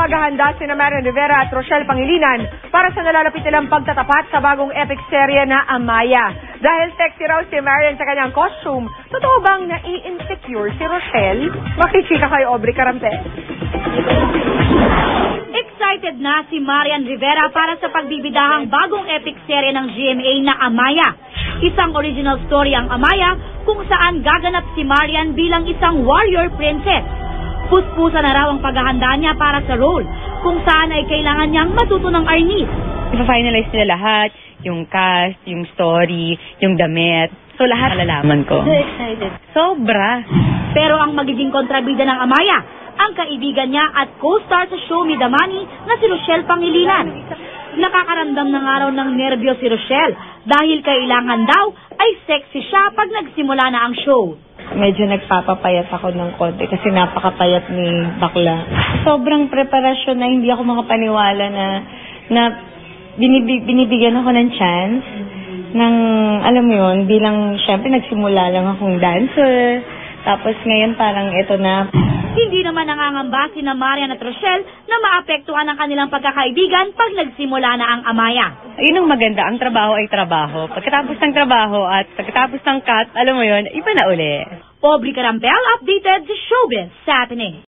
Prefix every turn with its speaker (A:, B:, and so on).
A: paghahanda sina Marian Rivera at Rochelle Pangilinan para sa nalalapit nilang pagtatapat sa bagong epic serye na Amaya. Dahil sexy raw si Marian sa kanyang costume, totoo bang nai-insecure si Rochelle? Makichika kay Aubrey Carampel.
B: Excited na si Marian Rivera para sa pagbibidahang bagong epic serye ng GMA na Amaya. Isang original story ang Amaya kung saan gaganap si Marian bilang isang warrior princess. Puspusa na raw ang paghahanda niya para sa role, kung saan ay kailangan niyang matuto ng arnis.
C: Ipa-finalize nila lahat, yung cast, yung story, yung damit. So lahat malalaman ko.
B: So excited.
C: Sobra.
B: Pero ang magiging kontrabida ng Amaya, ang kaibigan niya at co-star sa Show Me the Money na si Rochelle Pangilinan. Nakakaramdam ng araw ng nerbyo si Rochelle dahil kailangan daw ay sexy siya pag nagsimula na ang show.
D: Medyo nagpapapayat ako ng konti kasi napakapayat ni bakla. Sobrang preparasyon na hindi ako makapaniwala na binibigyan ako ng chance ng, alam mo yun, bilang syempre nagsimula lang akong dancer. Tapos ngayon parang ito na.
B: Hindi naman nangangamba sina Marian at Rochelle na maapektuhan ang kanilang pagkakaibigan pag nagsimula na ang Amaya.
C: Yun ang maganda, ang trabaho ay trabaho. Pagkatapos ng trabaho at pagkatapos ng cut, alam mo yun, iba na uli.
B: Aubrey Carampel, updated sa Showbiz Saturday.